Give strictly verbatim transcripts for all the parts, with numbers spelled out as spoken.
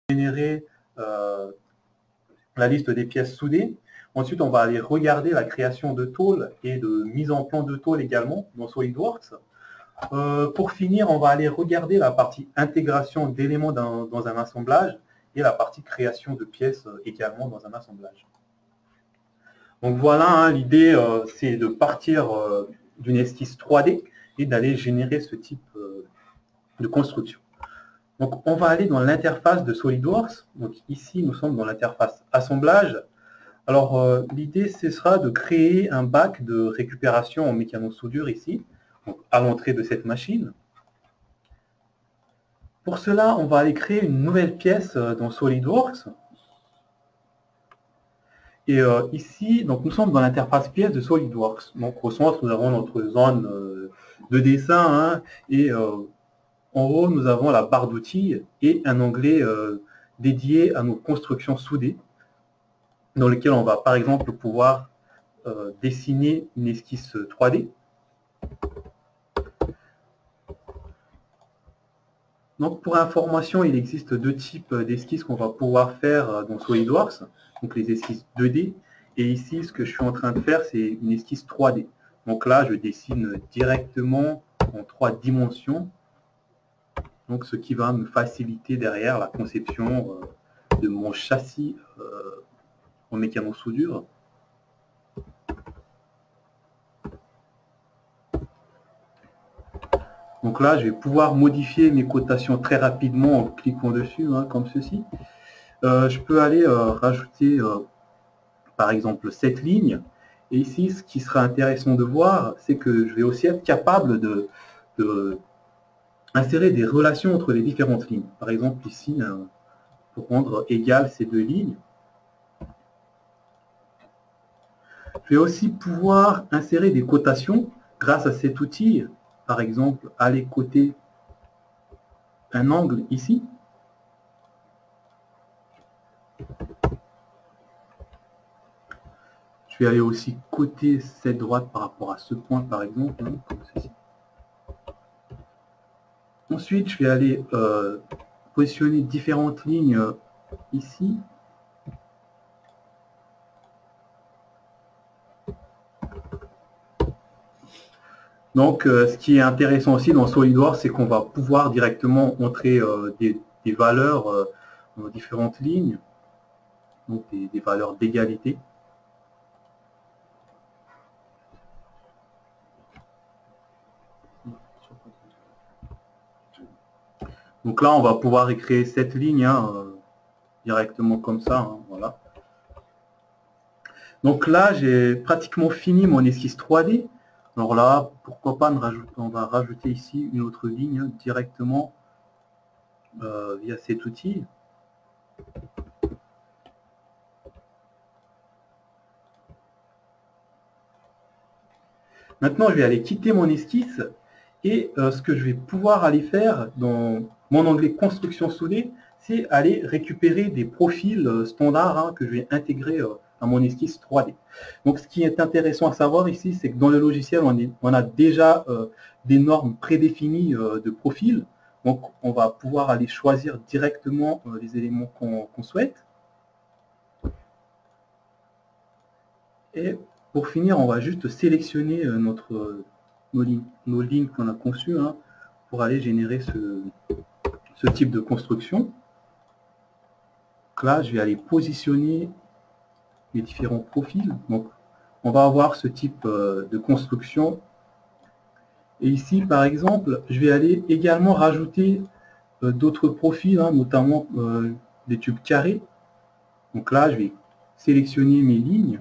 générer euh, la liste des pièces soudées. Ensuite, on va aller regarder la création de tôles et de mise en plan de tôles également dans SolidWorks. Euh, pour finir, on va aller regarder la partie intégration d'éléments dans, dans un assemblage et la partie création de pièces euh, également dans un assemblage. Donc voilà, hein, l'idée, euh, c'est de partir euh, d'une esquisse trois D et d'aller générer ce type euh, de construction. Donc on va aller dans l'interface de SolidWorks. Donc ici, nous sommes dans l'interface assemblage. Alors euh, l'idée, ce sera de créer un bac de récupération en mécano-soudure ici, donc, à l'entrée de cette machine. Pour cela, on va aller créer une nouvelle pièce dans SolidWorks. Et euh, ici, donc nous sommes dans l'interface pièce de SolidWorks. Donc au centre, nous avons notre zone euh, de dessin, hein, et euh, en haut, nous avons la barre d'outils et un onglet euh, dédié à nos constructions soudées, dans lequel on va par exemple pouvoir euh, dessiner une esquisse trois D. Donc pour information, il existe deux types d'esquisses qu'on va pouvoir faire dans SolidWorks, donc les esquisses deux D, et ici ce que je suis en train de faire, c'est une esquisse trois D. Donc là, je dessine directement en trois dimensions, donc ce qui va me faciliter derrière la conception euh, de mon châssis euh, en mécano-soudure. Donc là, je vais pouvoir modifier mes cotations très rapidement en cliquant dessus, hein, comme ceci. Euh, je peux aller euh, rajouter, euh, par exemple, cette ligne. Et ici, ce qui sera intéressant de voir, c'est que je vais aussi être capable de, de insérer des relations entre les différentes lignes. Par exemple, ici, euh, pour rendre égales ces deux lignes. Je vais aussi pouvoir insérer des cotations grâce à cet outil. Par exemple, aller coter un angle ici. Je vais aller aussi coter cette droite par rapport à ce point, par exemple, hein, comme ceci. Ensuite, je vais aller euh, positionner différentes lignes euh, ici. Donc, euh, ce qui est intéressant aussi dans SolidWorks, c'est qu'on va pouvoir directement entrer euh, des, des valeurs euh, dans différentes lignes, donc des, des valeurs d'égalité. Donc là, on va pouvoir écrire cette ligne hein, euh, directement comme ça. Hein, voilà. Donc là, j'ai pratiquement fini mon esquisse trois D. Alors là, pourquoi pas, on va rajouter ici une autre ligne hein, directement euh, via cet outil. Maintenant, je vais aller quitter mon esquisse et euh, ce que je vais pouvoir aller faire dans mon onglet construction soudée, c'est aller récupérer des profils euh, standards hein, que je vais intégrer euh, à mon esquisse trois D. Donc, ce qui est intéressant à savoir ici, c'est que dans le logiciel, on, est, on a déjà euh, des normes prédéfinies euh, de profils. Donc, on va pouvoir aller choisir directement euh, les éléments qu'on qu'on souhaite. Et pour finir, on va juste sélectionner notre, nos lignes, nos lignes qu'on a conçues hein, pour aller générer ce, ce type de construction. Donc là, je vais aller positionner les différents profils. Donc, on va avoir ce type de construction. Et ici, par exemple, je vais aller également rajouter d'autres profils, hein, notamment euh, des tubes carrés. Donc là, je vais sélectionner mes lignes.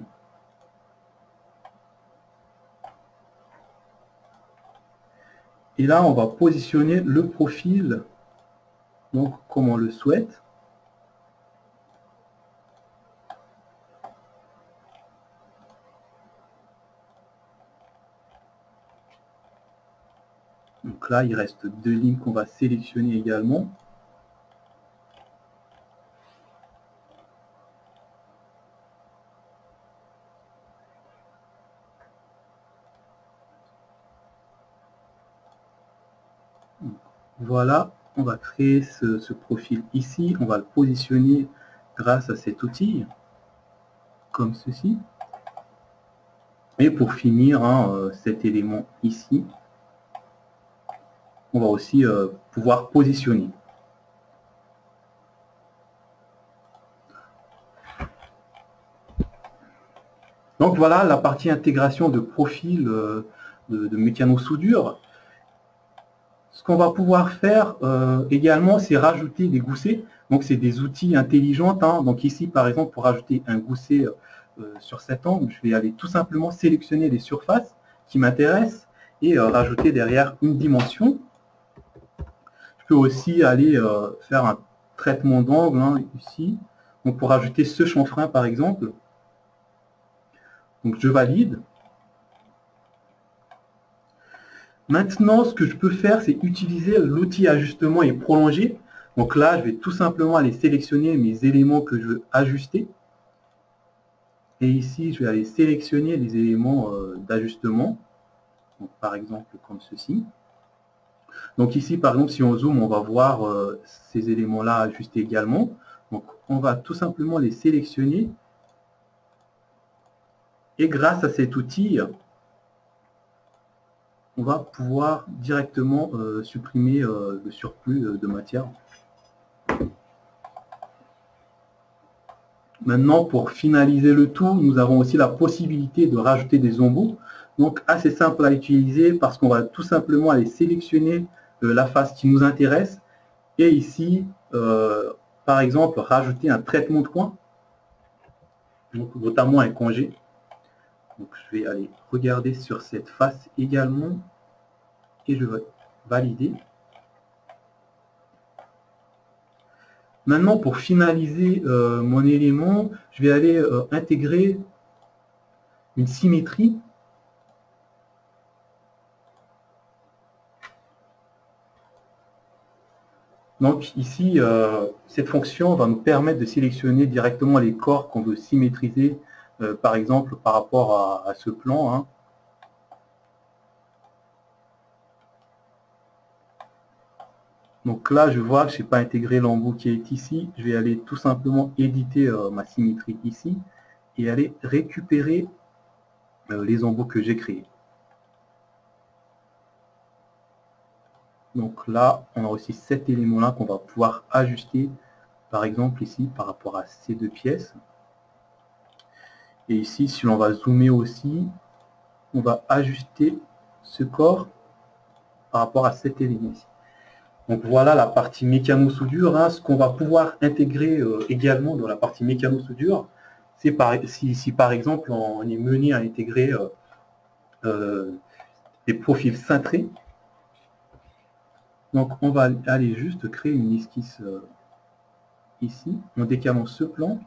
Et là, on va positionner le profil donc comme on le souhaite. Donc là, il reste deux lignes qu'on va sélectionner également. Voilà. on va créer ce, ce profil ici, on va le positionner grâce à cet outil, comme ceci. Et pour finir, hein, euh, cet élément ici, on va aussi euh, pouvoir positionner. Donc voilà la partie intégration de profil euh, de, de mécano-soudure. Ce qu'on va pouvoir faire euh, également, c'est rajouter des goussets. Donc c'est des outils intelligents. Hein. Donc ici, par exemple, pour rajouter un gousset euh, sur cet angle, je vais aller tout simplement sélectionner les surfaces qui m'intéressent et euh, rajouter derrière une dimension. Je peux aussi aller euh, faire un traitement d'angle hein, ici. Donc pour rajouter ce chanfrein, par exemple. Donc je valide. Maintenant, ce que je peux faire, c'est utiliser l'outil ajustement et prolonger. Donc là, je vais tout simplement aller sélectionner mes éléments que je veux ajuster. Et ici, je vais aller sélectionner les éléments euh, d'ajustement. Par exemple, comme ceci. Donc ici, par exemple, si on zoome, on va voir euh, ces éléments-là ajustés également. Donc on va tout simplement les sélectionner. Et grâce à cet outil, on va pouvoir directement euh, supprimer euh, le surplus de matière. Maintenant, pour finaliser le tout, nous avons aussi la possibilité de rajouter des embouts. Donc, assez simple à utiliser parce qu'on va tout simplement aller sélectionner euh, la face qui nous intéresse. Et ici, euh, par exemple, rajouter un traitement de coin, donc, notamment un congé. Donc, je vais aller regarder sur cette face également. Et je vais valider. Maintenant, pour finaliser euh, mon élément, je vais aller euh, intégrer une symétrie. Donc ici, euh, cette fonction va nous permettre de sélectionner directement les corps qu'on veut symétriser, euh, par exemple par rapport à, à ce plan. Hein. Donc là, je vois que je n'ai pas intégré l'embout qui est ici. Je vais aller tout simplement éditer euh, ma symétrie ici et aller récupérer euh, les embouts que j'ai créés. Donc là, on a aussi cet élément-là qu'on va pouvoir ajuster, par exemple ici, par rapport à ces deux pièces. Et ici, si l'on va zoomer aussi, on va ajuster ce corps par rapport à cet élément ici. Donc voilà la partie mécano-soudure. Hein. Ce qu'on va pouvoir intégrer euh, également dans la partie mécano-soudure, c'est par, si, si par exemple on est mené à intégrer euh, euh, des profils cintrés. Donc on va aller juste créer une esquisse euh, ici, en décalant ce plan.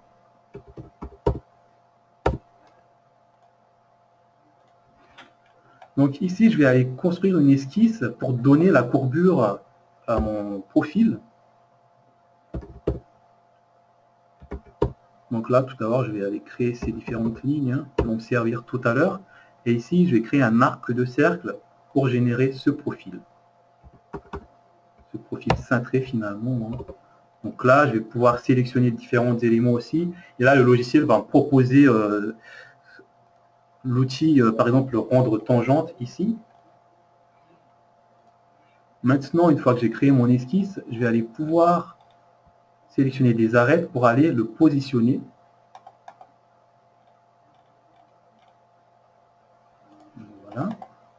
Donc ici, je vais aller construire une esquisse pour donner la courbure à mon profil. Donc là, tout d'abord, je vais aller créer ces différentes lignes hein, qui vont me servir tout à l'heure. Et ici, je vais créer un arc de cercle pour générer ce profil. Ce profil cintré finalement. Hein. Donc là, je vais pouvoir sélectionner différents éléments aussi. Et là, le logiciel va me proposer euh, l'outil, euh, par exemple, rendre tangente ici. Maintenant, une fois que j'ai créé mon esquisse, je vais aller pouvoir sélectionner des arêtes pour aller le positionner. Voilà.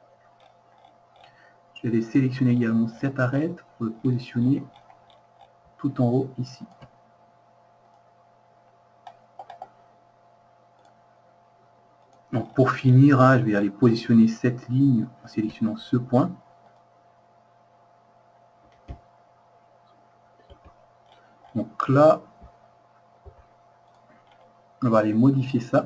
Je vais aller sélectionner également cette arête pour le positionner tout en haut ici. Donc pour finir, hein, je vais aller positionner cette ligne en sélectionnant ce point. Donc là, on va aller modifier ça.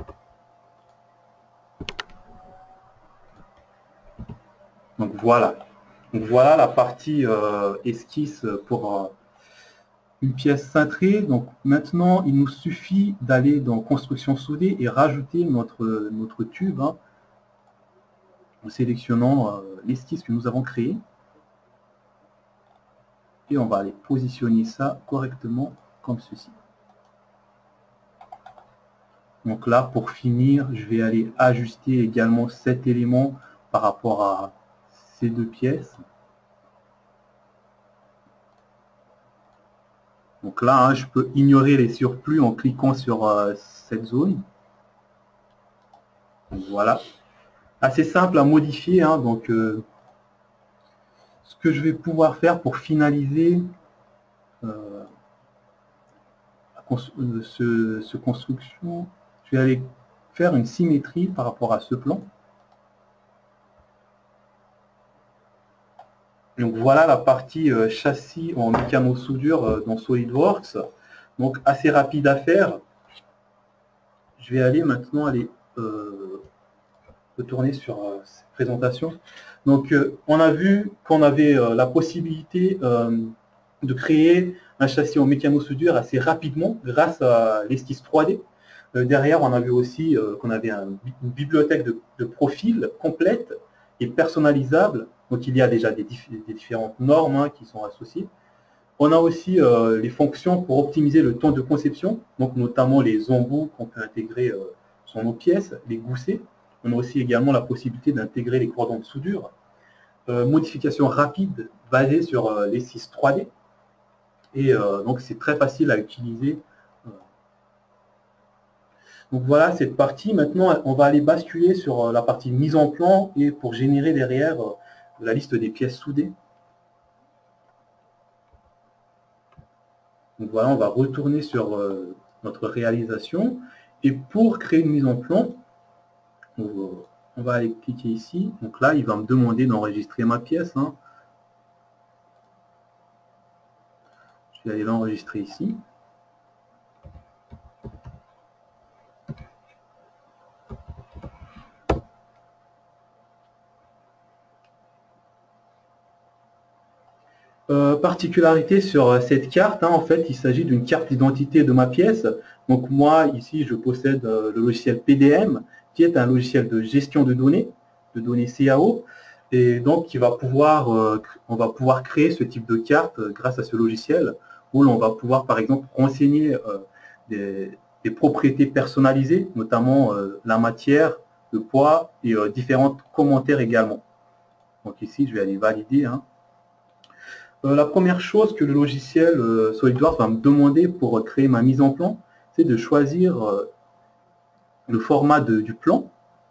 Donc voilà. Donc voilà la partie euh, esquisse pour euh, une pièce cintrée. Donc maintenant, il nous suffit d'aller dans construction soudée et rajouter notre, notre tube hein, en sélectionnant euh, l'esquisse que nous avons créée. et on va aller positionner ça correctement comme ceci. Donc là, pour finir, je vais aller ajuster également cet élément par rapport à ces deux pièces. Donc là, hein, je peux ignorer les surplus en cliquant sur euh, cette zone. Donc voilà. Assez simple à modifier. Hein, donc, euh, ce que je vais pouvoir faire pour finaliser euh, ce, ce construction, je vais aller faire une symétrie par rapport à ce plan. Donc voilà la partie euh, châssis en mécano-soudure euh, dans SolidWorks. Donc assez rapide à faire. Je vais aller maintenant aller euh, retourner sur euh, cette présentation. Donc euh, on a vu qu'on avait euh, la possibilité euh, de créer un châssis en mécano-soudure assez rapidement grâce à l'esquisse trois D. Euh, derrière, on a vu aussi euh, qu'on avait un, une bibliothèque de, de profils complète et personnalisable. Donc il y a déjà des, diff des différentes normes hein, qui sont associées. On a aussi euh, les fonctions pour optimiser le temps de conception, donc notamment les embouts qu'on peut intégrer euh, sur nos pièces, les goussets. On a aussi également la possibilité d'intégrer les cordons de soudure. Euh, modification rapide basée sur euh, les six trois D. Et euh, donc c'est très facile à utiliser. Donc voilà cette partie. Maintenant, on va aller basculer sur la partie mise en plan et pour générer derrière euh, la liste des pièces soudées. Donc voilà, on va retourner sur euh, notre réalisation. Et pour créer une mise en plan, on va aller cliquer ici. Donc là, il va me demander d'enregistrer ma pièce. Hein. Je vais aller l'enregistrer ici. Euh, particularité sur cette carte, hein, en fait, il s'agit d'une carte d'identité de ma pièce. Donc moi, ici, je possède euh, le logiciel P D M, qui est un logiciel de gestion de données, de données C A O, et donc qui va pouvoir, euh, on va pouvoir créer ce type de carte euh, grâce à ce logiciel, où l'on va pouvoir, par exemple, renseigner euh, des, des propriétés personnalisées, notamment euh, la matière, le poids et euh, différents commentaires également. Donc ici, je vais aller valider. Hein. Euh, la première chose que le logiciel euh, SolidWorks va me demander pour créer ma mise en plan, c'est de choisir euh, le format de, du plan.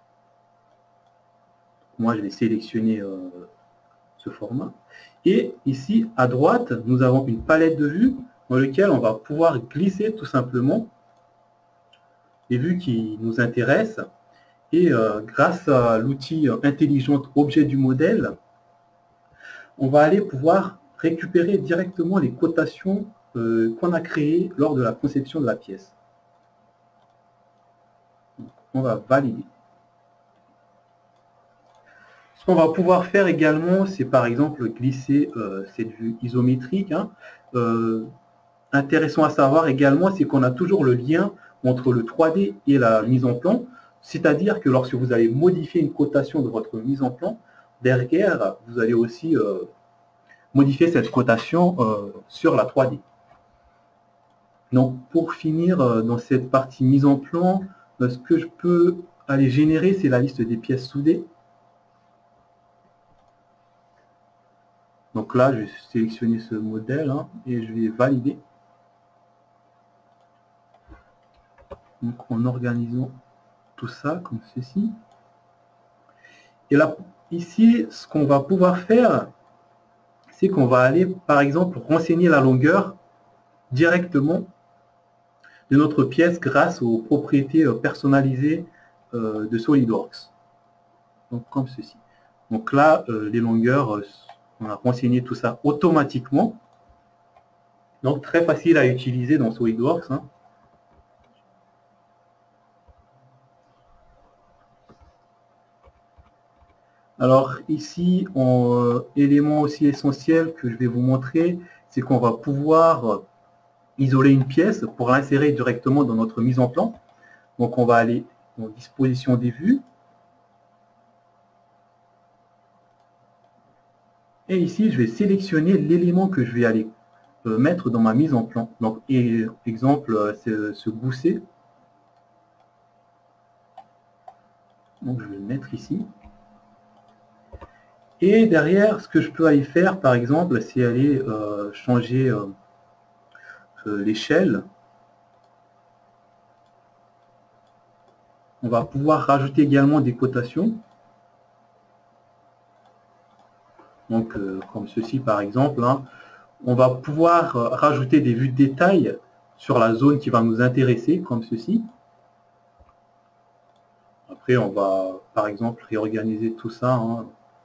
Moi, je vais sélectionner euh, ce format. Et ici, à droite, nous avons une palette de vues dans laquelle on va pouvoir glisser tout simplement les vues qui nous intéressent. Et euh, grâce à l'outil intelligent objet du modèle, on va aller pouvoir récupérer directement les cotations euh, qu'on a créées lors de la conception de la pièce. On va valider. Ce qu'on va pouvoir faire également, c'est par exemple glisser euh, cette vue isométrique. Hein. Euh, intéressant à savoir également, c'est qu'on a toujours le lien entre le trois D et la mise en plan. C'est-à-dire que lorsque vous allez modifier une cotation de votre mise en plan, derrière, vous allez aussi euh, modifier cette cotation euh, sur la trois D. Donc, pour finir euh, dans cette partie mise en plan, euh, ce que je peux aller générer, c'est la liste des pièces soudées. Donc là, je vais sélectionner ce modèle hein, et je vais valider. Donc en organisant tout ça comme ceci. Et là, ici, ce qu'on va pouvoir faire, c'est qu'on va aller, par exemple, renseigner la longueur directement de notre pièce grâce aux propriétés personnalisées de SolidWorks. Donc comme ceci. Donc là, les longueurs, on a renseigné tout ça automatiquement. Donc très facile à utiliser dans SolidWorks. Hein. Alors ici, en euh, élément aussi essentiel que je vais vous montrer, c'est qu'on va pouvoir isoler une pièce pour l'insérer directement dans notre mise en plan. Donc on va aller en disposition des vues. Et ici, je vais sélectionner l'élément que je vais aller euh, mettre dans ma mise en plan. Donc, et, exemple, euh, c'est ce gousset. Donc, je vais le mettre ici. Et derrière, ce que je peux aller faire, par exemple, c'est aller euh, changer euh, euh, l'échelle. On va pouvoir rajouter également des cotations. Donc, euh, comme ceci, par exemple, hein. On va pouvoir euh, rajouter des vues de détail sur la zone qui va nous intéresser, comme ceci. Après, on va, par exemple, réorganiser tout ça. Hein.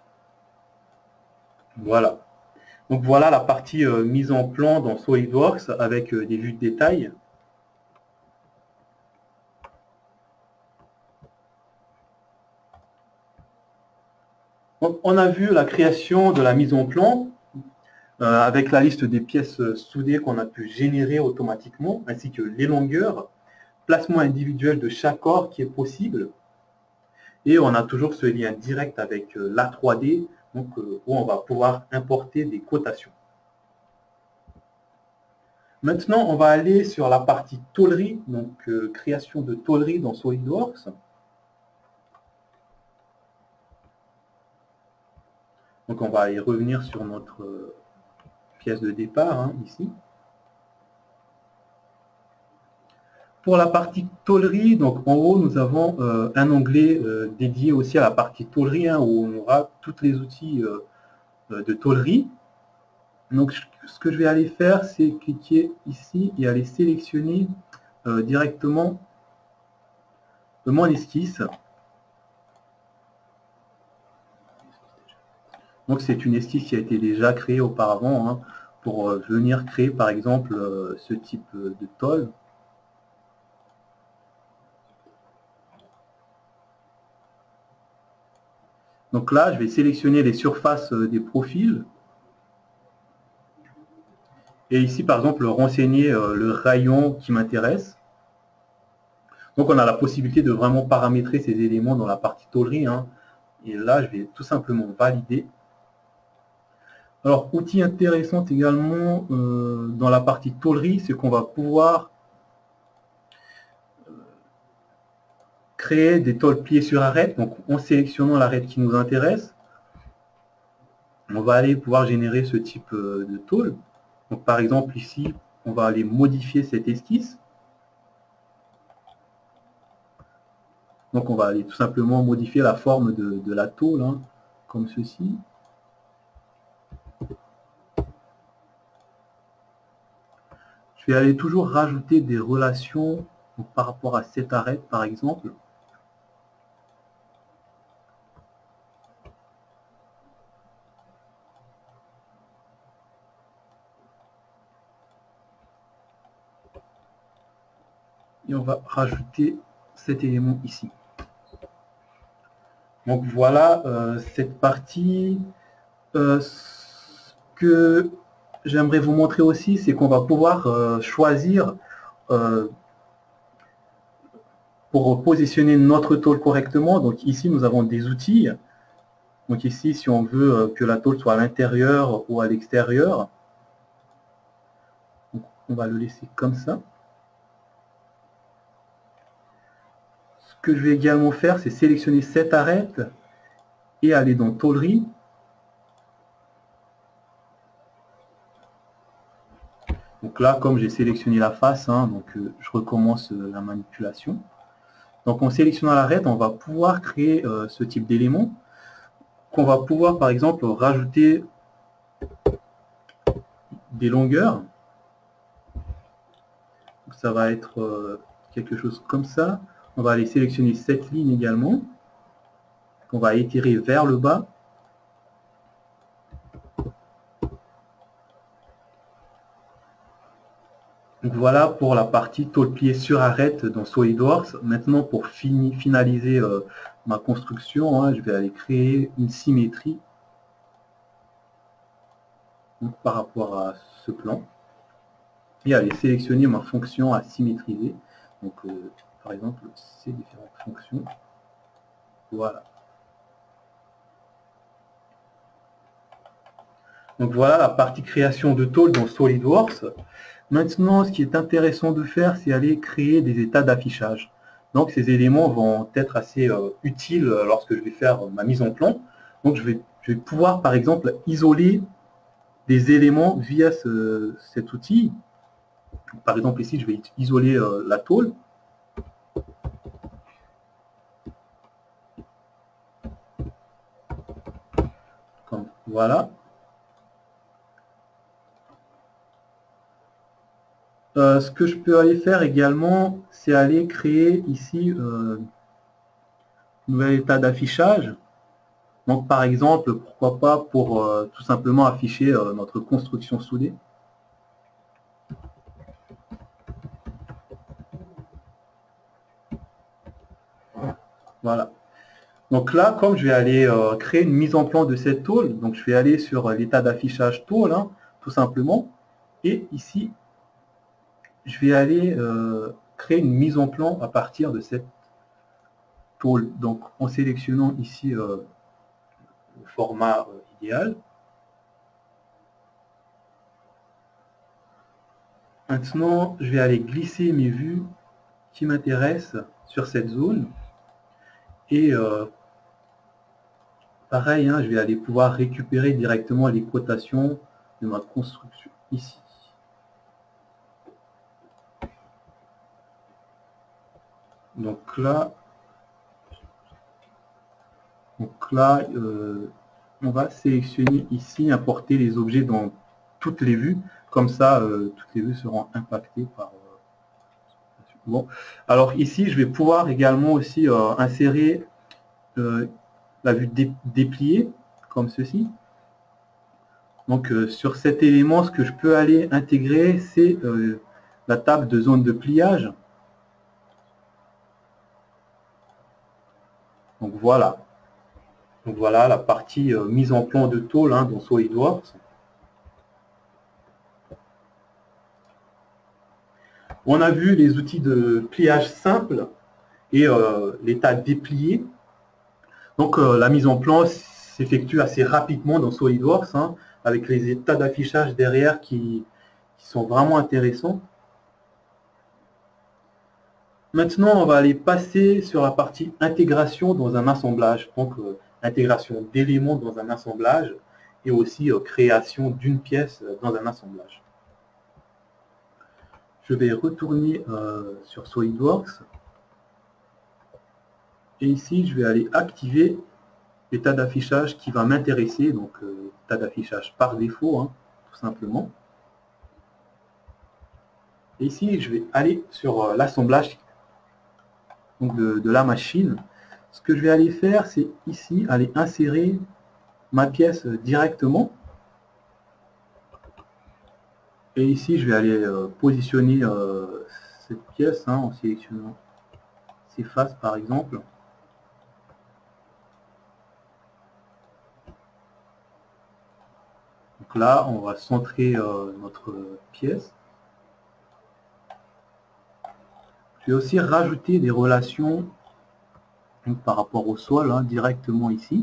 Voilà. Donc, voilà la partie euh, mise en plan dans SolidWorks avec euh, des vues de détail. Donc, on a vu la création de la mise en plan euh, avec la liste des pièces soudées qu'on a pu générer automatiquement, ainsi que les longueurs, placement individuel de chaque corps qui est possible. Et on a toujours ce lien direct avec euh, l'A trois D, donc, euh, où on va pouvoir importer des cotations. Maintenant, on va aller sur la partie tôlerie, donc euh, création de tôlerie dans SolidWorks. Donc on va y revenir sur notre euh, pièce de départ, hein, ici. Pour la partie tôlerie, donc en haut, nous avons euh, un onglet euh, dédié aussi à la partie tôlerie, hein, où on aura tous les outils euh, de tôlerie. Donc ce que je vais aller faire, c'est cliquer ici et aller sélectionner euh, directement mon esquisse. Donc c'est une esquisse qui a été déjà créée auparavant, hein, pour euh, venir créer par exemple euh, ce type de tôle. Donc là, je vais sélectionner les surfaces euh, des profils. Et ici, par exemple, renseigner euh, le rayon qui m'intéresse. Donc on a la possibilité de vraiment paramétrer ces éléments dans la partie tôlerie. Hein. Et là, je vais tout simplement valider. Alors, outil intéressant également euh, dans la partie tôlerie, c'est qu'on va pouvoir créer des tôles pliées sur arête. Donc en sélectionnant l'arête qui nous intéresse, on va aller pouvoir générer ce type de tôle. Donc par exemple ici, on va aller modifier cette esquisse. Donc on va aller tout simplement modifier la forme de, de la tôle, hein, comme ceci. Je vais aller toujours rajouter des relations donc, par rapport à cette arête, par exemple. Et on va rajouter cet élément ici. Donc voilà euh, cette partie. Euh, ce que j'aimerais vous montrer aussi, c'est qu'on va pouvoir euh, choisir euh, pour positionner notre tôle correctement. Donc ici, nous avons des outils. Donc ici, si on veut que la tôle soit à l'intérieur ou à l'extérieur, on va le laisser comme ça. Ce que je vais également faire, c'est sélectionner cette arête et aller dans tôlerie. Donc là, comme j'ai sélectionné la face, hein, donc euh, je recommence euh, la manipulation. Donc en sélectionnant l'arête, on va pouvoir créer euh, ce type d'élément qu'on va pouvoir par exemple rajouter des longueurs. Donc, ça va être euh, quelque chose comme ça. On va aller sélectionner cette ligne également, qu'on va étirer vers le bas. Donc voilà pour la partie tôle pliée sur arête dans SolidWorks. Maintenant, pour fini, finaliser euh, ma construction, hein, je vais aller créer une symétrie donc, par rapport à ce plan. Et aller sélectionner ma fonction à symétriser. Donc, euh, par exemple, ces différentes fonctions. Voilà. Donc voilà la partie création de tôle dans SolidWorks. Maintenant, ce qui est intéressant de faire, c'est aller créer des états d'affichage. Donc ces éléments vont être assez euh, utiles lorsque je vais faire ma mise en plan. Donc je vais, je vais pouvoir par exemple isoler des éléments via ce, cet outil. Par exemple ici, je vais isoler euh, la tôle. Comme, voilà. Euh, ce que je peux aller faire également, c'est aller créer ici euh, un nouvel état d'affichage. Donc par exemple, pourquoi pas pour euh, tout simplement afficher euh, notre construction soudée. Voilà. Donc là, comme je vais aller euh, créer une mise en plan de cette tôle, donc je vais aller sur euh, l'état d'affichage tôle, hein, tout simplement. Et ici, je vais aller euh, créer une mise en plan à partir de cette tôle. Donc en sélectionnant ici euh, le format euh, idéal. Maintenant, je vais aller glisser mes vues qui m'intéressent sur cette zone. Et euh, pareil, hein, je vais aller pouvoir récupérer directement les cotations de ma construction ici. Donc là, donc là euh, on va sélectionner ici, importer les objets dans toutes les vues. Comme ça, euh, toutes les vues seront impactées par... Euh, bon. Alors ici, je vais pouvoir également aussi euh, insérer euh, la vue dé dépliée, comme ceci. Donc euh, sur cet élément, ce que je peux aller intégrer, c'est euh, la table de zone de pliage. Donc voilà. Donc voilà la partie euh, mise en plan de tôle hein, dans SolidWorks. On a vu les outils de pliage simple et euh, l'état déplié. Donc euh, la mise en plan s'effectue assez rapidement dans SolidWorks, hein, avec les états d'affichage derrière qui, qui sont vraiment intéressants. Maintenant, on va aller passer sur la partie intégration dans un assemblage. Donc, euh, intégration d'éléments dans un assemblage et aussi euh, création d'une pièce dans un assemblage. Je vais retourner euh, sur SolidWorks. Et ici, je vais aller activer l'état d'affichage qui va m'intéresser. Donc, euh, état d'affichage par défaut, hein, tout simplement. Et ici, je vais aller sur euh, l'assemblage de, de la machine. Ce que je vais aller faire, c'est ici, aller insérer ma pièce directement. Et ici, je vais aller euh, positionner euh, cette pièce hein, en sélectionnant ses faces, par exemple. Donc là, on va centrer euh, notre pièce. Je vais aussi rajouter des relations donc, par rapport au sol, hein, directement ici.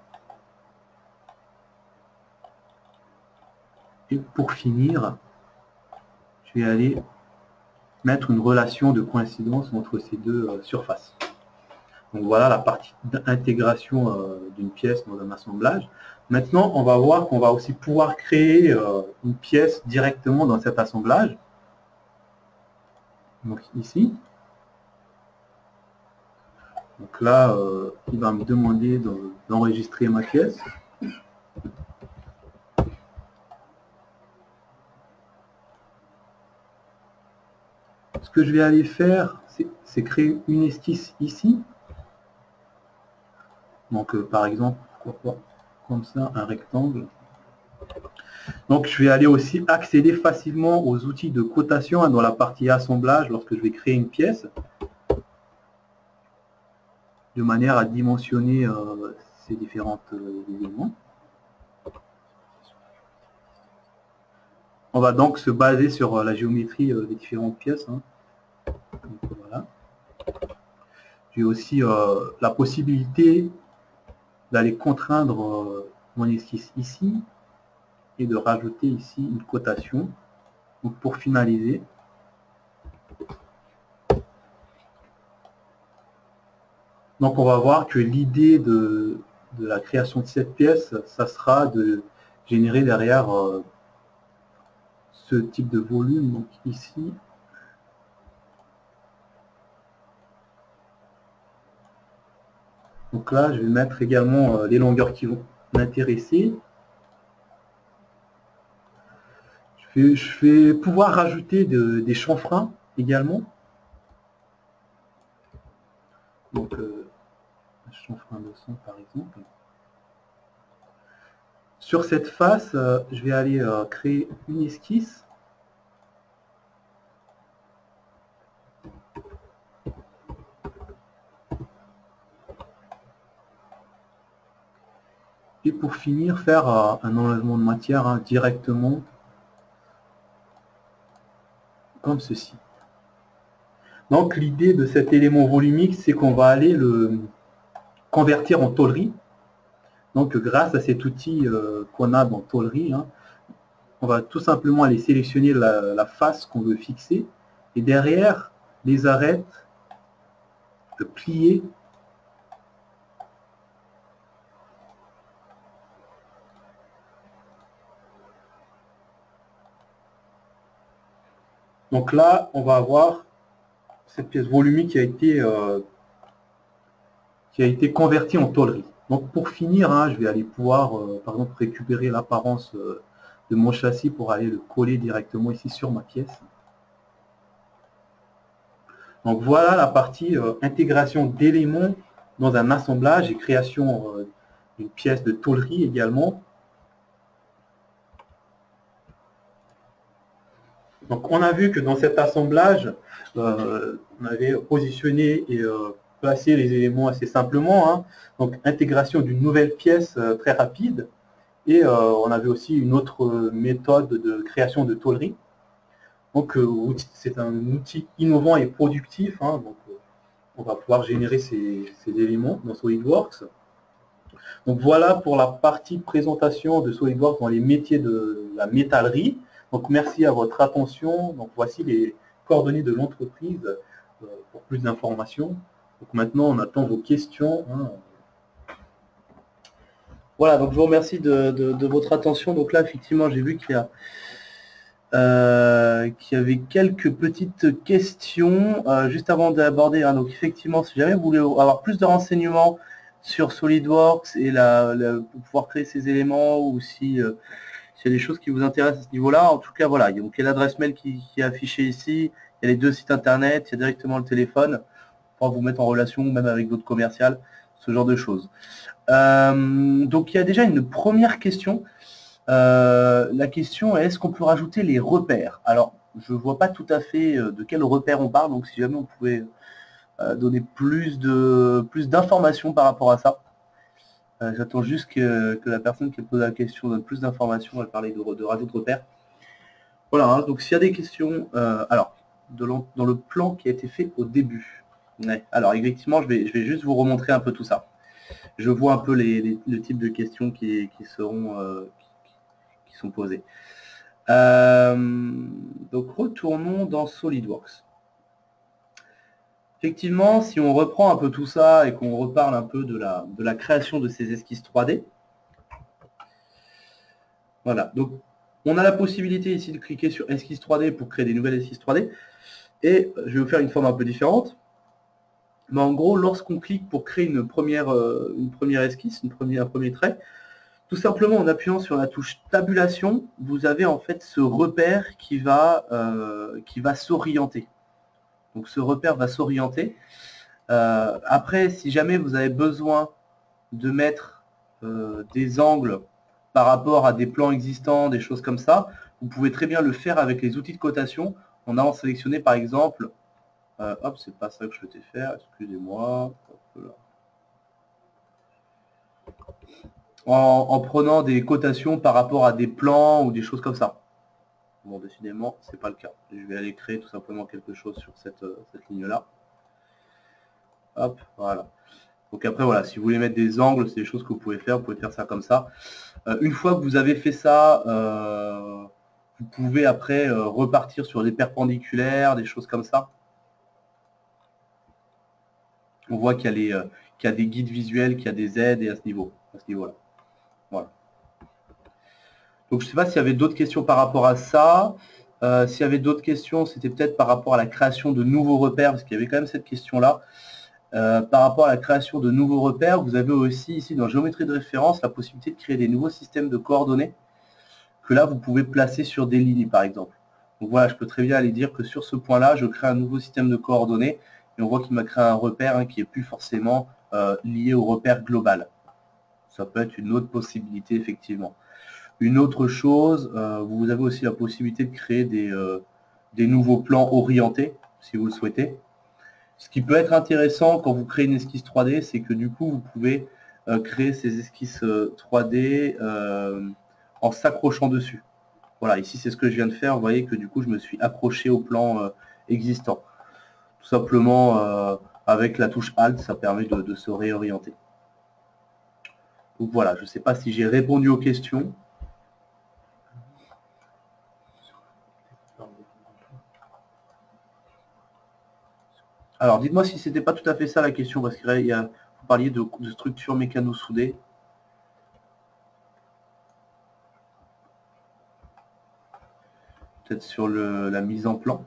Et pour finir, je vais aller mettre une relation de coïncidence entre ces deux euh, surfaces. Donc voilà la partie d'intégration euh, d'une pièce dans un assemblage. Maintenant, on va voir qu'on va aussi pouvoir créer euh, une pièce directement dans cet assemblage. Donc ici. Donc là, euh, il va me demander d'enregistrer ma pièce. Ce que je vais aller faire, c'est créer une esquisse ici. Donc euh, par exemple, pourquoi pas comme ça, un rectangle. Donc je vais aller aussi accéder facilement aux outils de cotation hein, dans la partie assemblage lorsque je vais créer une pièce, de manière à dimensionner euh, ces différents euh, éléments. On va donc se baser sur euh, la géométrie euh, des différentes pièces. Hein. Donc, voilà. J'ai aussi euh, la possibilité d'aller contraindre euh, mon esquisse ici. et de rajouter ici une cotation. Donc pour finaliser, donc on va voir que l'idée de, de la création de cette pièce, ça sera de générer derrière euh, ce type de volume. Donc ici, donc là je vais mettre également euh, les longueurs qui vont m'intéresser. Je vais, je vais pouvoir rajouter de, des chanfreins également. Donc euh, un chanfrein de son par exemple. Sur cette face, euh, je vais aller euh, créer une esquisse. Et pour finir, faire euh, un enlèvement de matière hein, directement comme ceci. Donc l'idée de cet élément volumique, c'est qu'on va aller le convertir en tôlerie. Donc grâce à cet outil euh, qu'on a dans tôlerie, hein, on va tout simplement aller sélectionner la, la face qu'on veut fixer et derrière les arêtes de plier. Donc là, on va avoir cette pièce volumique qui a été, euh, qui a été convertie en tôlerie. Donc pour finir, hein, je vais aller pouvoir, euh, par exemple, récupérer l'apparence euh, de mon châssis pour aller le coller directement ici sur ma pièce. Donc voilà la partie euh, intégration d'éléments dans un assemblage et création euh, d'une pièce de tôlerie également. Donc on a vu que dans cet assemblage, euh, on avait positionné et euh, placé les éléments assez simplement. Hein. Donc intégration d'une nouvelle pièce euh, très rapide. Et euh, on avait aussi une autre méthode de création de tôlerie. Donc euh, c'est un outil innovant et productif. Hein. Donc, euh, on va pouvoir générer ces, ces éléments dans SolidWorks. Donc voilà pour la partie présentation de SolidWorks dans les métiers de la métallerie. Donc merci à votre attention. Donc voici les coordonnées de l'entreprise euh, pour plus d'informations. Donc maintenant on attend vos questions. Hein. Voilà, donc je vous remercie de, de, de votre attention. Donc là effectivement j'ai vu qu'il y a Euh, qu'il y avait quelques petites questions euh, juste avant d'aborder. Hein. Donc effectivement, si jamais vous voulez avoir plus de renseignements sur SolidWorks et la, la, pour pouvoir créer ces éléments, ou si euh, s'il y a des choses qui vous intéressent à ce niveau-là, en tout cas voilà, il y a, donc, il y a l'adresse mail qui, qui est affichée ici, il y a les deux sites internet, il y a directement le téléphone pour vous mettre en relation même avec votre commercial, ce genre de choses. Euh, donc il y a déjà une première question. Euh, la question est, est-ce qu'on peut rajouter les repères? Alors, je ne vois pas tout à fait de quels repères on parle, donc si jamais on pouvait euh, donner plus de plus d'informations par rapport à ça. Euh, J'attends juste que, que la personne qui pose la question donne plus d'informations. Elle parlait de, de rajout de repères. Voilà, hein, donc s'il y a des questions, euh, alors, de dans le plan qui a été fait au début. Ouais, alors, effectivement, je vais, je vais juste vous remontrer un peu tout ça. Je vois un peu les, les, le type de questions qui, qui seront euh, qui, qui sont posées. Euh, donc retournons dans SolidWorks. Effectivement, si on reprend un peu tout ça et qu'on reparle un peu de la, de la création de ces esquisses trois D, voilà, donc on a la possibilité ici de cliquer sur esquisse trois D pour créer des nouvelles esquisses trois D, et je vais vous faire une forme un peu différente. Mais en gros, lorsqu'on clique pour créer une première, une première esquisse, une première, un premier trait, tout simplement en appuyant sur la touche tabulation, vous avez en fait ce repère qui va, euh, qui va s'orienter. Donc ce repère va s'orienter. Euh, après, si jamais vous avez besoin de mettre euh, des angles par rapport à des plans existants, des choses comme ça, vous pouvez très bien le faire avec les outils de cotation en allant sélectionner par exemple, euh, hop, c'est pas ça que je souhaitais faire, excusez-moi, en, en prenant des cotations par rapport à des plans ou des choses comme ça. Bon, décidément, c'est pas le cas. Je vais aller créer tout simplement quelque chose sur cette, cette ligne-là. Hop, voilà. Donc après, voilà, si vous voulez mettre des angles, c'est des choses que vous pouvez faire, vous pouvez faire ça comme ça. Euh, une fois que vous avez fait ça, euh, vous pouvez après euh, repartir sur des perpendiculaires, des choses comme ça. On voit qu'il y a les, euh, qu'il y a des guides visuels, qu'il y a des aides et à ce niveau, à ce niveau-là. Voilà. Donc je ne sais pas s'il y avait d'autres questions par rapport à ça. Euh, s'il y avait d'autres questions, c'était peut-être par rapport à la création de nouveaux repères, parce qu'il y avait quand même cette question-là. Euh, par rapport à la création de nouveaux repères, vous avez aussi ici dans géométrie de référence la possibilité de créer des nouveaux systèmes de coordonnées que là vous pouvez placer sur des lignes par exemple. Donc voilà, je peux très bien aller dire que sur ce point-là, je crée un nouveau système de coordonnées et on voit qu'il m'a créé un repère hein, qui est plus forcément euh, lié au repère global. Ça peut être une autre possibilité effectivement. Une autre chose, euh, vous avez aussi la possibilité de créer des, euh, des nouveaux plans orientés si vous le souhaitez. Ce qui peut être intéressant quand vous créez une esquisse trois D, c'est que du coup, vous pouvez euh, créer ces esquisses euh, trois D euh, en s'accrochant dessus. Voilà, ici, c'est ce que je viens de faire. Vous voyez que du coup, je me suis accroché au plan euh, existant. Tout simplement, euh, avec la touche Alt, ça permet de, de se réorienter. Donc voilà, je ne sais pas si j'ai répondu aux questions. Alors, dites-moi si ce n'était pas tout à fait ça la question, parce que il y a, vous parliez de, de structure mécano-soudée. Peut-être sur le, la mise en plan.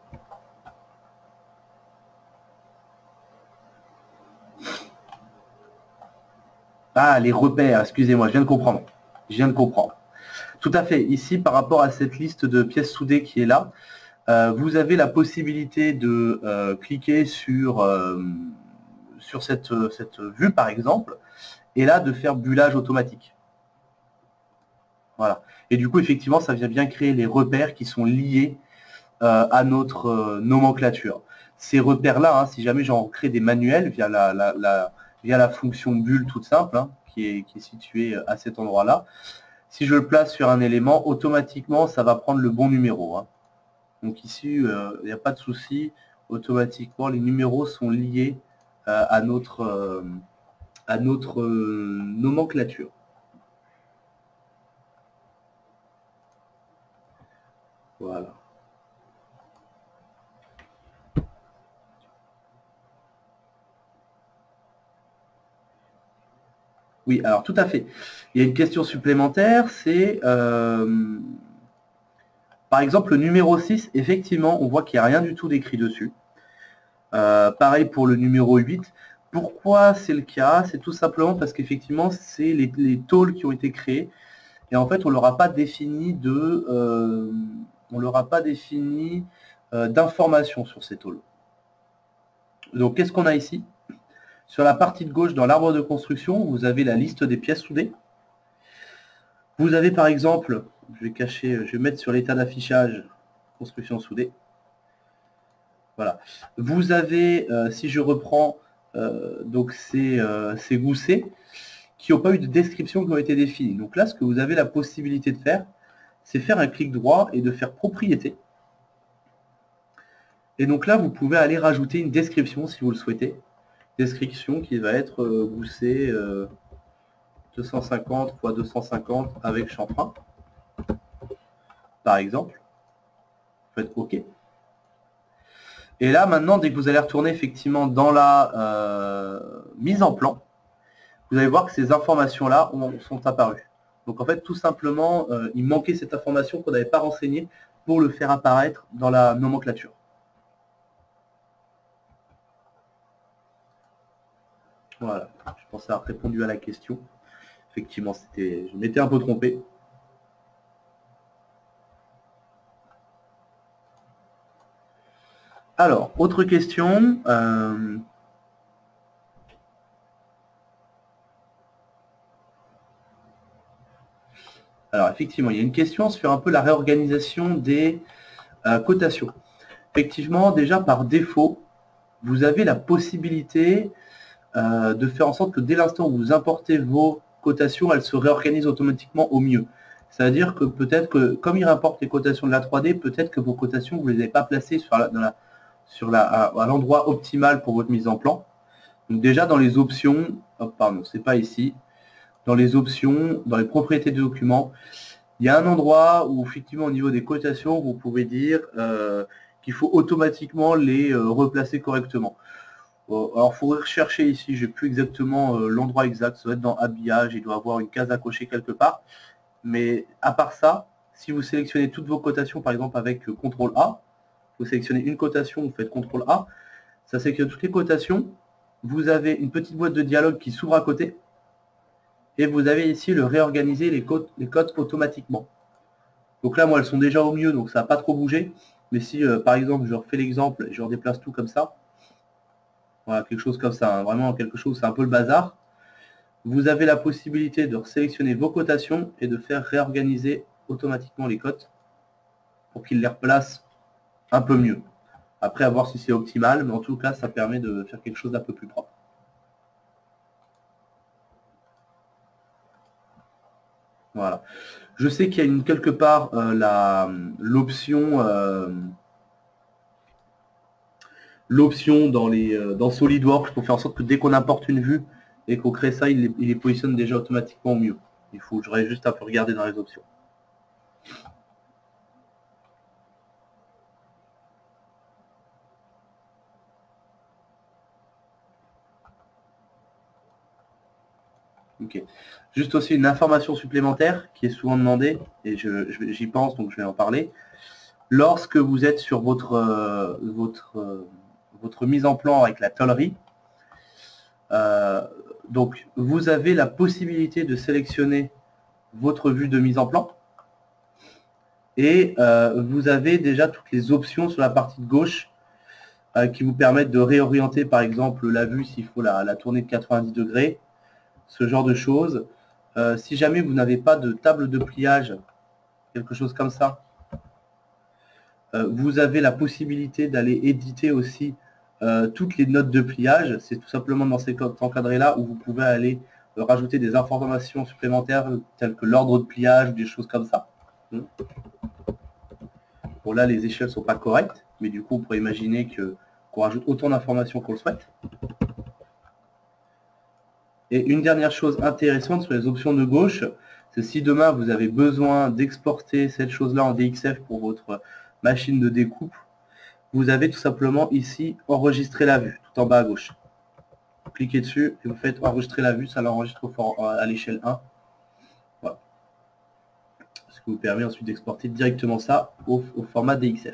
Ah, les repères, excusez-moi, je viens de comprendre. Je viens de comprendre. Tout à fait. Ici, par rapport à cette liste de pièces soudées qui est là, euh, vous avez la possibilité de euh, cliquer sur, euh, sur cette, cette vue, par exemple, et là, de faire bullage automatique. Voilà. Et du coup, effectivement, ça vient bien créer les repères qui sont liés euh, à notre euh, nomenclature. Ces repères-là, hein, si jamais j'en crée des manuels via la, la, la, via la fonction bulle toute simple, hein, qui, est, qui est située à cet endroit-là, si je le place sur un élément, automatiquement, ça va prendre le bon numéro. Hein. Donc ici, il euh, n'y a pas de souci. Automatiquement, les numéros sont liés euh, à notre, euh, à notre euh, nomenclature. Voilà. Oui, alors tout à fait. Il y a une question supplémentaire, c'est... Euh, par exemple, le numéro six, effectivement, on voit qu'il n'y a rien du tout d'écrit dessus. Euh, pareil pour le numéro huit. Pourquoi c'est le cas? C'est tout simplement parce qu'effectivement, c'est les, les tôles qui ont été créées. Et en fait, on ne leur a pas défini de, euh, on leur a pas défini euh, d'informations sur ces tôles. Donc, qu'est-ce qu'on a ici? Sur la partie de gauche, dans l'arbre de construction, vous avez la liste des pièces soudées. Vous avez par exemple, je vais cacher, je vais mettre sur l'état d'affichage construction soudée. Voilà. Vous avez, euh, si je reprends, euh, donc ces, euh, ces goussets qui n'ont pas eu de description qui ont été définies. Donc là, ce que vous avez la possibilité de faire, c'est faire un clic droit et de faire propriété. Et donc là, vous pouvez aller rajouter une description si vous le souhaitez. Description qui va être euh, gousset euh, deux cent cinquante fois deux cent cinquante avec chanfrein, par exemple. Vous faites OK. Et là, maintenant, dès que vous allez retourner effectivement dans la euh, mise en plan, vous allez voir que ces informations-là sont apparues. Donc en fait, tout simplement, euh, il manquait cette information qu'on n'avait pas renseignée pour le faire apparaître dans la nomenclature. Voilà, je pense avoir répondu à la question. Effectivement, c'était, je m'étais un peu trompé. Alors, autre question. Euh, alors, effectivement, il y a une question sur un peu la réorganisation des euh, cotations. Effectivement, déjà par défaut, vous avez la possibilité euh, de faire en sorte que dès l'instant où vous importez vos cotations, elles se réorganisent automatiquement au mieux. C'est-à-dire que peut-être que, comme il importe les cotations de la trois D, peut-être que vos cotations, vous ne les avez pas placées sur la, dans la, sur la, à, à l'endroit optimal pour votre mise en plan. Donc déjà dans les options, oh, pardon, c'est pas ici, dans les options, dans les propriétés du document, il y a un endroit où effectivement au niveau des cotations, vous pouvez dire euh, qu'il faut automatiquement les euh, replacer correctement. Bon, alors il faudrait rechercher ici, je n'ai plus exactement euh, l'endroit exact, ça doit être dans habillage, il doit avoir une case à cocher quelque part. Mais à part ça, si vous sélectionnez toutes vos cotations, par exemple avec euh, contrôle A, vous sélectionnez une cotation, vous faites contrôle A, ça sélectionne toutes les cotations, vous avez une petite boîte de dialogue qui s'ouvre à côté, et vous avez ici le réorganiser les cotes, les cotes automatiquement. Donc là, moi, elles sont déjà au mieux, donc ça n'a pas trop bougé. Mais si, euh, par exemple, je refais l'exemple, je redéplace tout comme ça, voilà, quelque chose comme ça, hein, vraiment quelque chose, c'est un peu le bazar, vous avez la possibilité de sélectionner vos cotations et de faire réorganiser automatiquement les cotes pour qu'ils les replacent un peu mieux. Après, à voir si c'est optimal, mais en tout cas, ça permet de faire quelque chose d'un peu plus propre. Voilà. Je sais qu'il y a une, quelque part euh, l'option euh, l'option dans, les, euh, dans SolidWorks pour faire en sorte que dès qu'on importe une vue et qu'on crée ça, il les, il les positionne déjà automatiquement mieux. Il faut, j'aurais juste un peu regarder dans les options. Ok. Juste aussi une information supplémentaire qui est souvent demandée, et j'y pense, donc je vais en parler. Lorsque vous êtes sur votre, euh, votre, euh, votre mise en plan avec la tôlerie, euh, donc vous avez la possibilité de sélectionner votre vue de mise en plan, et euh, vous avez déjà toutes les options sur la partie de gauche euh, qui vous permettent de réorienter par exemple la vue s'il faut la, la tourner de quatre-vingt-dix degrés, ce genre de choses. Euh, si jamais vous n'avez pas de table de pliage, quelque chose comme ça, euh, vous avez la possibilité d'aller éditer aussi euh, toutes les notes de pliage. C'est tout simplement dans ces encadrés-là où vous pouvez aller euh, rajouter des informations supplémentaires telles que l'ordre de pliage ou des choses comme ça. Bon, là, les échelles ne sont pas correctes, mais du coup, on pourrait imaginer que, qu'on rajoute autant d'informations qu'on le souhaite. Et une dernière chose intéressante sur les options de gauche, c'est si demain vous avez besoin d'exporter cette chose-là en D X F pour votre machine de découpe, vous avez tout simplement ici enregistrer la vue, tout en bas à gauche. Vous cliquez dessus et vous faites enregistrer la vue, ça l'enregistre à l'échelle un. Voilà. Ce qui vous permet ensuite d'exporter directement ça au, au format D X F.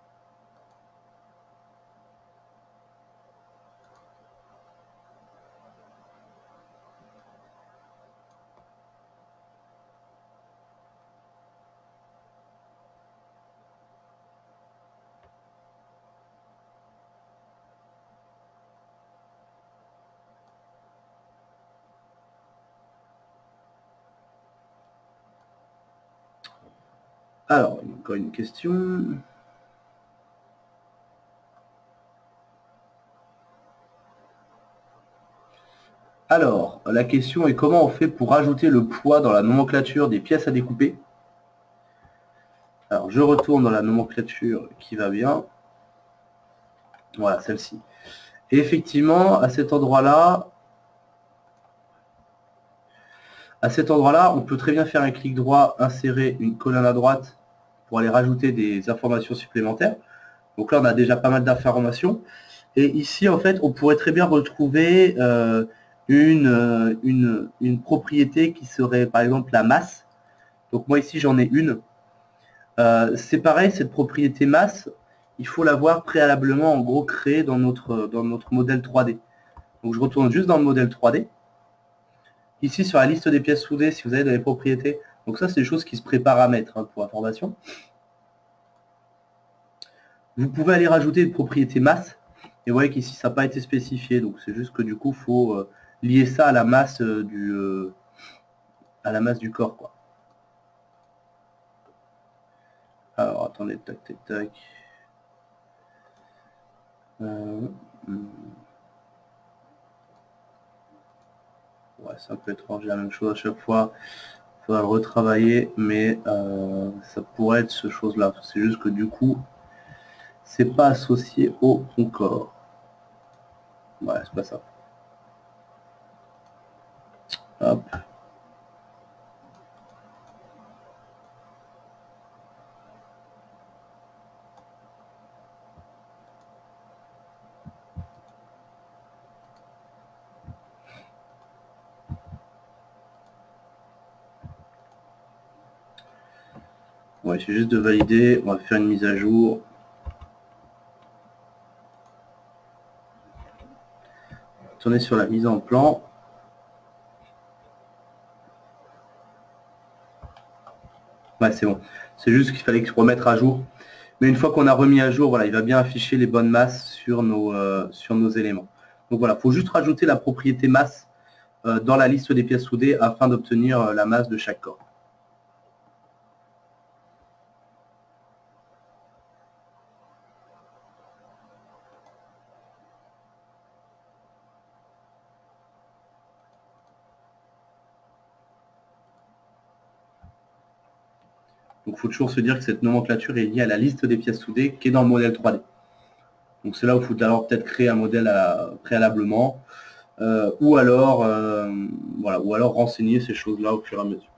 Alors, encore une question. Alors, la question est comment on fait pour rajouter le poids dans la nomenclature des pièces à découper? Alors, je retourne dans la nomenclature qui va bien. Voilà, celle-ci. Et effectivement, à cet endroit-là, à cet endroit-là, on peut très bien faire un clic droit, insérer une colonne à droite pour aller rajouter des informations supplémentaires. Donc là, on a déjà pas mal d'informations. Et ici, en fait, on pourrait très bien retrouver euh, une, une, une propriété qui serait, par exemple, la masse. Donc moi, ici, j'en ai une. Euh, c'est pareil, cette propriété masse, il faut l'avoir préalablement, en gros, créée dans notre, dans notre modèle trois D. Donc je retourne juste dans le modèle trois D. Ici, sur la liste des pièces soudées, si vous avez dans les propriétés, donc ça, c'est des choses qui se préparent à mettre hein, pour information. Vous pouvez aller rajouter une propriété masse. Et vous voyez qu'ici, ça n'a pas été spécifié. Donc c'est juste que du coup, il faut euh, lier ça à la masse euh, du euh, à la masse du corps, quoi. Alors, attendez, tac, tac, tac. Euh, ouais, c'est un peu étrange, la même chose à chaque fois. Il faudra le retravailler, mais euh, ça pourrait être ce chose-là. C'est juste que du coup, c'est pas associé au bon corps. Ouais, c'est pas ça. Hop. On va essayer juste de valider, on va faire une mise à jour. Tourner sur la mise en plan. Ouais, c'est bon. C'est juste qu'il fallait remettre à jour. Mais une fois qu'on a remis à jour, voilà, il va bien afficher les bonnes masses sur nos, euh, sur nos éléments. Donc voilà, il faut juste rajouter la propriété masse euh, dans la liste des pièces soudées afin d'obtenir euh, la masse de chaque corps. Donc il faut toujours se dire que cette nomenclature est liée à la liste des pièces soudées qui est dans le modèle trois D. Donc c'est là où il faut alors peut-être créer un modèle à, préalablement, euh, ou alors euh, voilà, ou alors renseigner ces choses-là au fur et à mesure.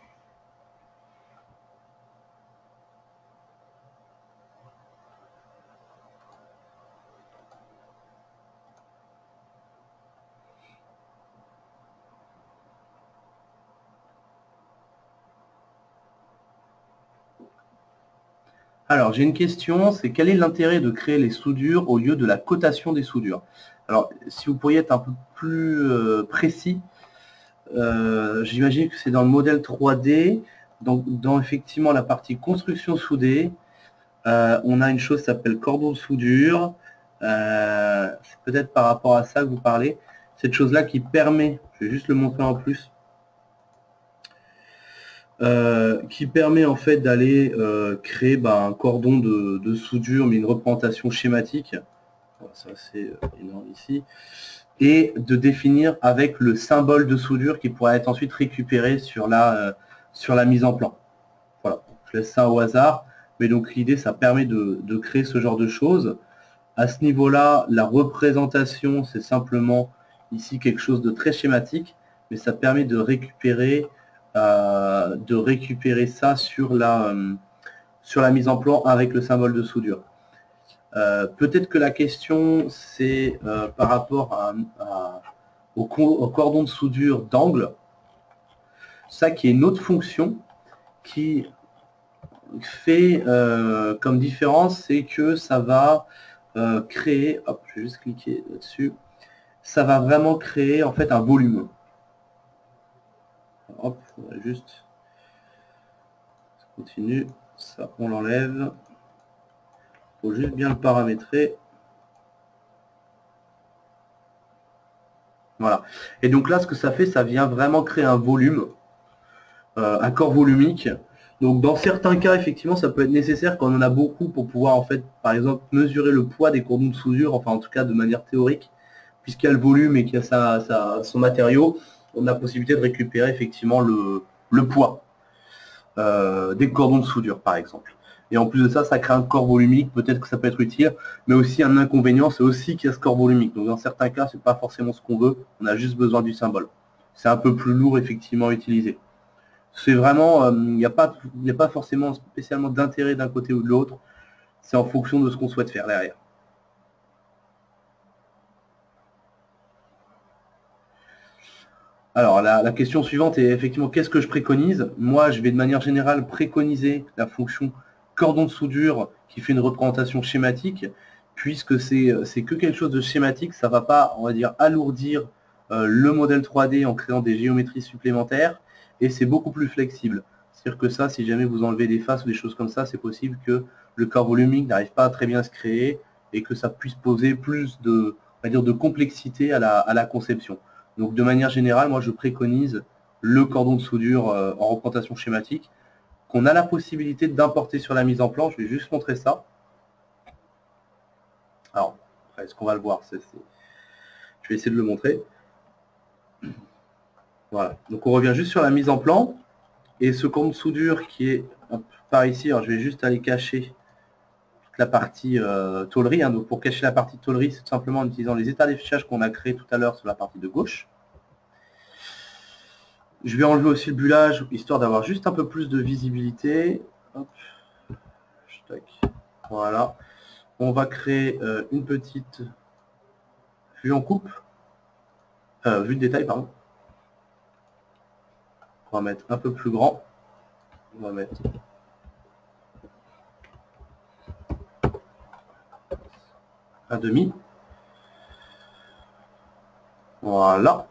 Alors, j'ai une question, c'est quel est l'intérêt de créer les soudures au lieu de la cotation des soudures? Alors, si vous pourriez être un peu plus euh, précis, euh, j'imagine que c'est dans le modèle trois D, donc dans effectivement la partie construction soudée, euh, on a une chose qui s'appelle cordon de soudure, euh, c'est peut-être par rapport à ça que vous parlez, cette chose-là qui permet, je vais juste le montrer en plus, Euh, qui permet en fait d'aller euh, créer bah, un cordon de, de soudure, mais une représentation schématique, voilà, ça c'est énorme ici, et de définir avec le symbole de soudure qui pourra être ensuite récupéré sur la, euh, sur la mise en plan. Voilà, je laisse ça au hasard, mais donc l'idée, ça permet de, de créer ce genre de choses. À ce niveau-là, la représentation, c'est simplement ici quelque chose de très schématique, mais ça permet de récupérer Euh, de récupérer ça sur la, euh, sur la mise en plan avec le symbole de soudure. Euh, Peut-être que la question, c'est euh, par rapport à, à, au, au cordon de soudure d'angle. Ça qui est une autre fonction qui fait euh, comme différence, c'est que ça va euh, créer, hop, je vais juste cliquer là-dessus, ça va vraiment créer en fait un volume. Hop, on va juste continue, ça on l'enlève. Il faut juste bien le paramétrer. Voilà. Et donc là, ce que ça fait, ça vient vraiment créer un volume, euh, un corps volumique. Donc dans certains cas, effectivement, ça peut être nécessaire quand on en a beaucoup pour pouvoir, en fait, par exemple, mesurer le poids des cordons de soudure, enfin en tout cas de manière théorique, puisqu'il y a le volume et qu'il y a sa, sa, son matériau, on a la possibilité de récupérer effectivement le, le poids euh, des cordons de soudure, par exemple. Et en plus de ça, ça crée un corps volumique, peut-être que ça peut être utile, mais aussi un inconvénient, c'est aussi qu'il y a ce corps volumique. Donc dans certains cas, c'est pas forcément ce qu'on veut, on a juste besoin du symbole. C'est un peu plus lourd effectivement à utiliser. C'est vraiment, il n'y a pas, il a pas forcément spécialement d'intérêt d'un côté ou de l'autre, c'est en fonction de ce qu'on souhaite faire derrière. Alors la, la question suivante est effectivement qu'est-ce que je préconise? Moi, je vais de manière générale préconiser la fonction cordon de soudure qui fait une représentation schématique, puisque c'est que quelque chose de schématique, ça ne va pas, on va dire, alourdir euh, le modèle trois D en créant des géométries supplémentaires, et c'est beaucoup plus flexible. C'est-à-dire que ça, si jamais vous enlevez des faces ou des choses comme ça, c'est possible que le corps volumique n'arrive pas à très bien se créer et que ça puisse poser plus de, on va dire, de complexité à la, à la conception. Donc de manière générale, moi je préconise le cordon de soudure euh, en représentation schématique qu'on a la possibilité d'importer sur la mise en plan. Je vais juste montrer ça. Alors, est-ce qu'on va le voir? C'est, c'est... Je vais essayer de le montrer. Voilà. Donc on revient juste sur la mise en plan. Et ce cordon de soudure qui est hop, par ici, alors je vais juste aller cacher toute la partie euh, tôlerie. Hein. Donc pour cacher la partie tôlerie, c'est tout simplement en utilisant les états d'affichage qu'on a créés tout à l'heure sur la partie de gauche. Je vais enlever aussi le bullage, histoire d'avoir juste un peu plus de visibilité. Hop. Voilà. On va créer euh, une petite vue en coupe. Euh, vue de détail, pardon. On va mettre un peu plus grand. On va mettre un demi. Voilà.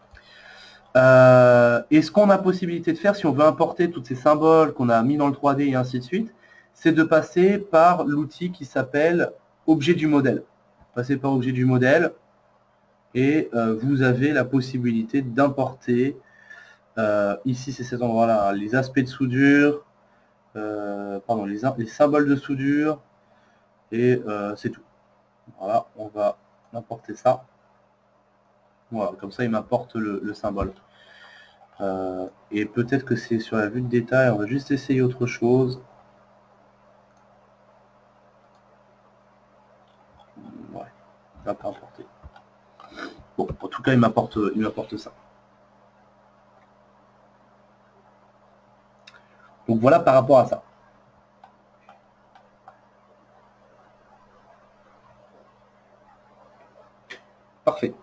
Euh, et ce qu'on a possibilité de faire, si on veut importer tous ces symboles qu'on a mis dans le trois D et ainsi de suite, c'est de passer par l'outil qui s'appelle objet du modèle. Passer par objet du modèle et euh, vous avez la possibilité d'importer, euh, ici c'est cet endroit-là, les aspects de soudure, euh, pardon, les, les symboles de soudure, et euh, c'est tout. Voilà, on va importer ça. Voilà, comme ça il m'apporte le, le symbole. Euh, et peut-être que c'est sur la vue de détail, on va juste essayer autre chose. Ouais, il va pas importer. Bon, en tout cas, il m'apporte, il m'apporte ça. Donc voilà par rapport à ça. Parfait.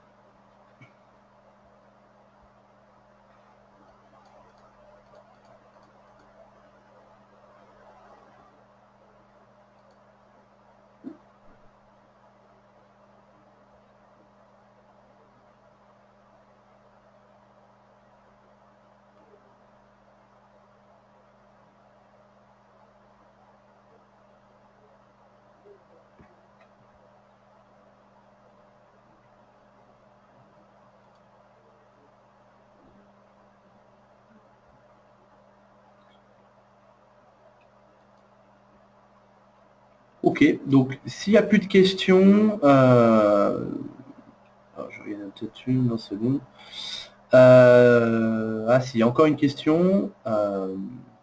Ok, donc s'il n'y a plus de questions, euh... alors, je regarde peut-être une, non c'est bon. Euh... Ah si, encore une question. Euh...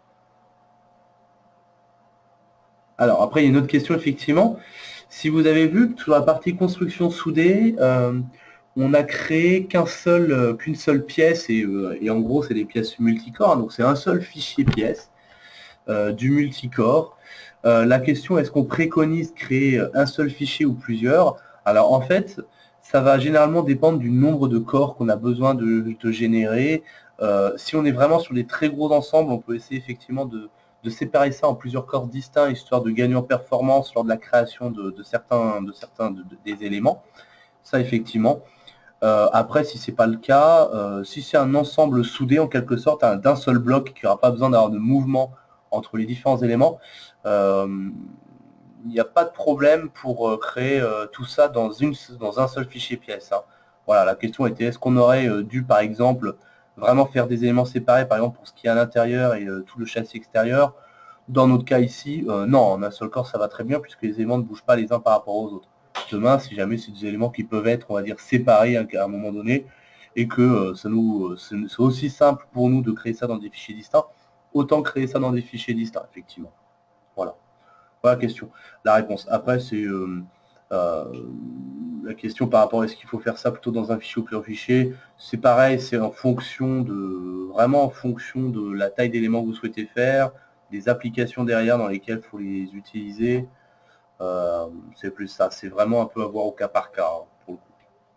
Alors après, il y a une autre question effectivement. Si vous avez vu que sur la partie construction soudée, euh, on n'a créé qu'un seul, euh, qu'une seule pièce et, euh, et en gros c'est des pièces multicorps, donc c'est un seul fichier pièce euh, du multicore. Euh, la question, est-ce qu'on préconise créer un seul fichier ou plusieurs? Alors en fait, ça va généralement dépendre du nombre de corps qu'on a besoin de, de générer. Euh, si on est vraiment sur des très gros ensembles, on peut essayer effectivement de, de séparer ça en plusieurs corps distincts, histoire de gagner en performance lors de la création de, de certains, de certains de, de, des éléments. Ça, effectivement. Euh, après, si c'est pas le cas, euh, si c'est un ensemble soudé en quelque sorte d'un seul bloc qui n'aura pas besoin d'avoir de mouvement entre les différents éléments, euh, il n'y a pas de problème pour euh, créer euh, tout ça dans, une, dans un seul fichier pièce. Hein. Voilà, la question était est-ce qu'on aurait euh, dû, par exemple, vraiment faire des éléments séparés, par exemple pour ce qui est à l'intérieur et euh, tout le châssis extérieur. Dans notre cas ici, euh, non, en un seul corps, ça va très bien puisque les éléments ne bougent pas les uns par rapport aux autres. Demain, si jamais c'est des éléments qui peuvent être, on va dire, séparés à un moment donné, et que euh, ça nous, c'est aussi simple pour nous de créer ça dans des fichiers distincts, autant créer ça dans des fichiers distincts, effectivement. Voilà. Voilà la question. La réponse. Après, c'est euh, euh, la question par rapport à est-ce qu'il faut faire ça plutôt dans un fichier ou plusieurs fichiers. C'est pareil, c'est en fonction de vraiment en fonction de la taille d'éléments que vous souhaitez faire, des applications derrière dans lesquelles il faut les utiliser. Euh, c'est plus ça. C'est vraiment un peu à voir au cas par cas, hein, pour le coup.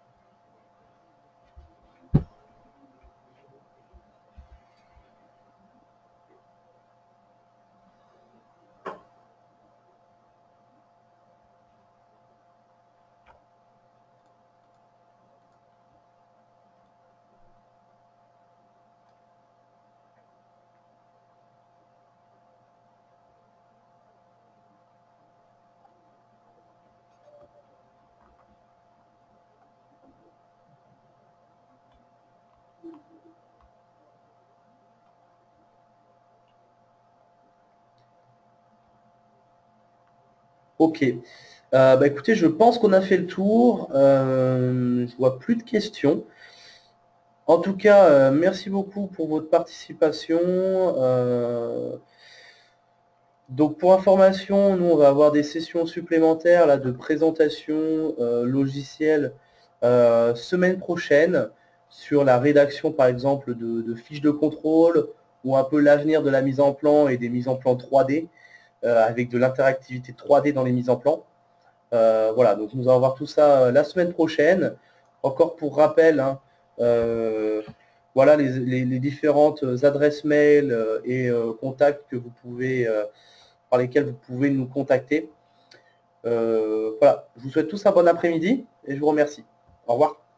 Ok. Euh, bah écoutez, je pense qu'on a fait le tour. Euh, je vois plus de questions. En tout cas, euh, merci beaucoup pour votre participation. Euh, donc pour information, nous on va avoir des sessions supplémentaires là, de présentation euh, logicielle euh, semaine prochaine. sur la rédaction, par exemple, de, de fiches de contrôle, ou un peu l'avenir de la mise en plan et des mises en plan trois D, euh, avec de l'interactivité trois D dans les mises en plan. Euh, voilà, donc nous allons voir tout ça euh, la semaine prochaine. Encore pour rappel, hein, euh, voilà les, les, les différentes adresses mail euh, et euh, contacts que vous pouvez, euh, par lesquels vous pouvez nous contacter. Euh, voilà, je vous souhaite tous un bon après-midi et je vous remercie. Au revoir.